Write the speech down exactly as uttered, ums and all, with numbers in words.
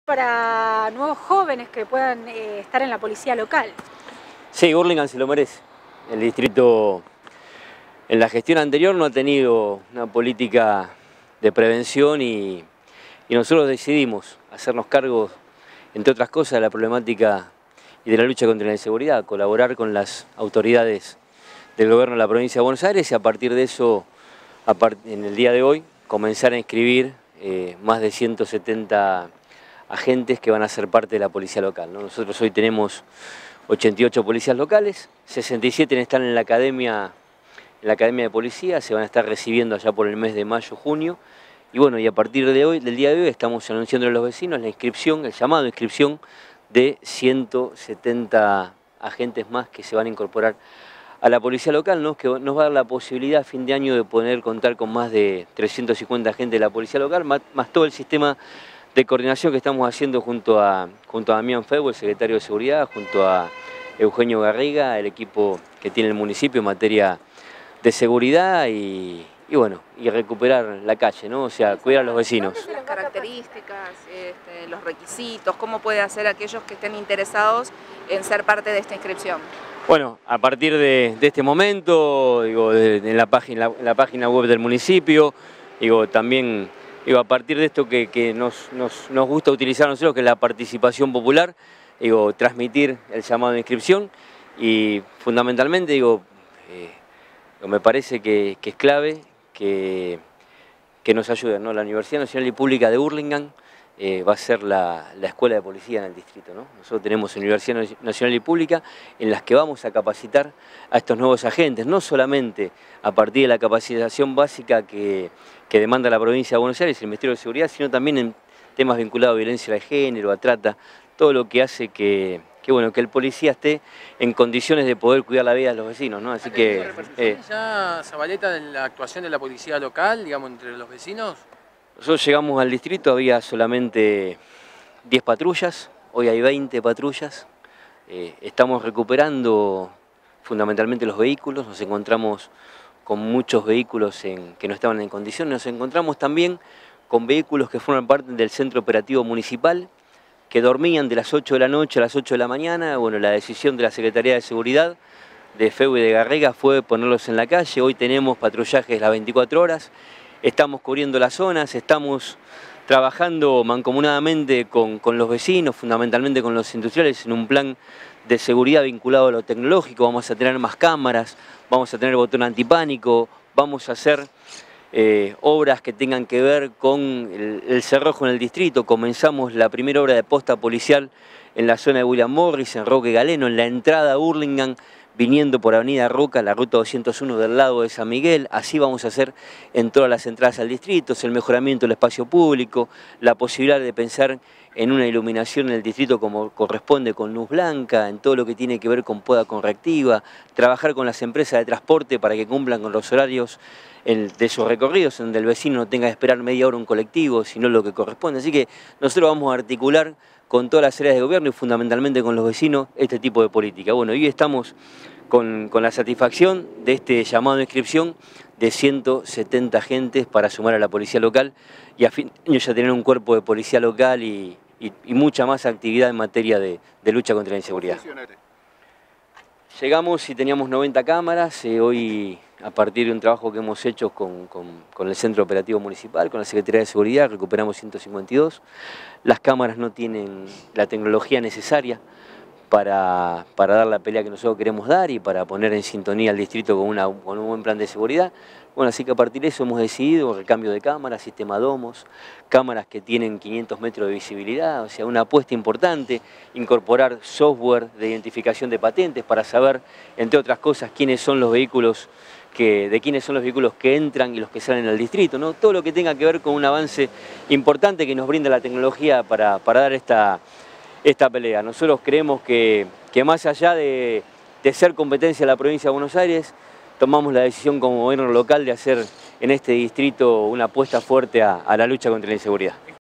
para nuevos jóvenes que puedan eh, estar en la policía local. Sí, Hurlingham se lo merece. El distrito en la gestión anterior no ha tenido una política de prevención y, y nosotros decidimos hacernos cargo, entre otras cosas, de la problemática y de la lucha contra la inseguridad, colaborar con las autoridades del gobierno de la provincia de Buenos Aires y a partir de eso, a part en el día de hoy, comenzar a inscribir eh, más de ciento setenta agentes que van a ser parte de la policía local, ¿no? Nosotros hoy tenemos ochenta y ocho policías locales, sesenta y siete están en la academia, en la academia de policía, se van a estar recibiendo allá por el mes de mayo, junio, y bueno, y a partir de hoy, del día de hoy, estamos anunciando a los vecinos la inscripción, el llamado a inscripción de ciento setenta agentes más que se van a incorporar a la policía local, ¿no? Que nos va a dar la posibilidad a fin de año de poder contar con más de trescientos cincuenta agentes de la policía local, más, más todo el sistema de coordinación que estamos haciendo junto a, junto a Damián Febo, el secretario de Seguridad, junto a Eugenio Garriga, el equipo que tiene el municipio en materia de seguridad y, y bueno, y recuperar la calle, ¿no? O sea, cuidar a los vecinos. Las características, este, los requisitos, ¿cómo puede hacer aquellos que estén interesados en ser parte de esta inscripción? Bueno, a partir de, de este momento, digo, de, de la, página, la página web del municipio, digo, también digo, a partir de esto que, que nos, nos, nos gusta utilizar a nosotros, que es la participación popular, digo, transmitir el llamado de inscripción y fundamentalmente, digo, eh, me parece que, que es clave que, que nos ayuden, ¿no? La Universidad Nacional y Pública de Hurlingham eh, va a ser la, la escuela de policía en el distrito, ¿no? Nosotros tenemos Universidad Nacional y Pública en las que vamos a capacitar a estos nuevos agentes, no solamente a partir de la capacitación básica que, que demanda la provincia de Buenos Aires, el Ministerio de Seguridad, sino también en temas vinculados a violencia de género, a trata, todo lo que hace que, que, bueno, que el policía esté en condiciones de poder cuidar la vida de los vecinos, ¿no? Así que... Eh, ¿Ya, Zabaleta, en la actuación de la policía local, digamos, entre los vecinos? Nosotros llegamos al distrito, había solamente diez patrullas, hoy hay veinte patrullas, eh, estamos recuperando fundamentalmente los vehículos, nos encontramos con muchos vehículos en, que no estaban en condiciones, nos encontramos también con vehículos que forman parte del centro operativo municipal, que dormían de las ocho de la noche a las ocho de la mañana. Bueno, la decisión de la Secretaría de Seguridad, de Febo y de Garriga, fue ponerlos en la calle. Hoy tenemos patrullajes las veinticuatro horas, estamos cubriendo las zonas, estamos trabajando mancomunadamente con, con los vecinos, fundamentalmente con los industriales, en un plan de seguridad vinculado a lo tecnológico. Vamos a tener más cámaras, vamos a tener botón antipánico, vamos a hacer Eh, obras que tengan que ver con el, el cerrojo en el distrito. Comenzamos la primera obra de posta policial en la zona de William Morris, en Roque Galeno, en la entrada a Hurlingham, viniendo por Avenida Roca, la ruta doscientos uno del lado de San Miguel. Así vamos a hacer en todas las entradas al distrito, el mejoramiento del espacio público, la posibilidad de pensar en una iluminación en el distrito como corresponde, con luz blanca, en todo lo que tiene que ver con poda correctiva, trabajar con las empresas de transporte para que cumplan con los horarios de sus recorridos, donde el vecino no tenga que esperar media hora un colectivo, sino lo que corresponde. Así que nosotros vamos a articular con todas las áreas de gobierno y fundamentalmente con los vecinos este tipo de política. Bueno, hoy estamos con, con la satisfacción de este llamado de inscripción de ciento setenta agentes para sumar a la policía local y a fin de año ya tener un cuerpo de policía local y, y, y mucha más actividad en materia de, de lucha contra la inseguridad. Llegamos y teníamos noventa cámaras, eh, hoy a partir de un trabajo que hemos hecho con, con, con el Centro Operativo Municipal, con la Secretaría de Seguridad, recuperamos ciento cincuenta y dos. Las cámaras no tienen la tecnología necesaria para, para dar la pelea que nosotros queremos dar y para poner en sintonía al distrito con, una, con un buen plan de seguridad. Bueno, así que a partir de eso hemos decidido recambio de cámaras, sistema domos, cámaras que tienen quinientos metros de visibilidad, o sea, una apuesta importante, incorporar software de identificación de patentes para saber, entre otras cosas, quiénes son los vehículos que, de quiénes son los vehículos que entran y los que salen al distrito, ¿no? Todo lo que tenga que ver con un avance importante que nos brinda la tecnología para, para dar esta, esta pelea. Nosotros creemos que, que más allá de, de ser competencia de la provincia de Buenos Aires, tomamos la decisión como gobierno local de hacer en este distrito una apuesta fuerte a, a la lucha contra la inseguridad.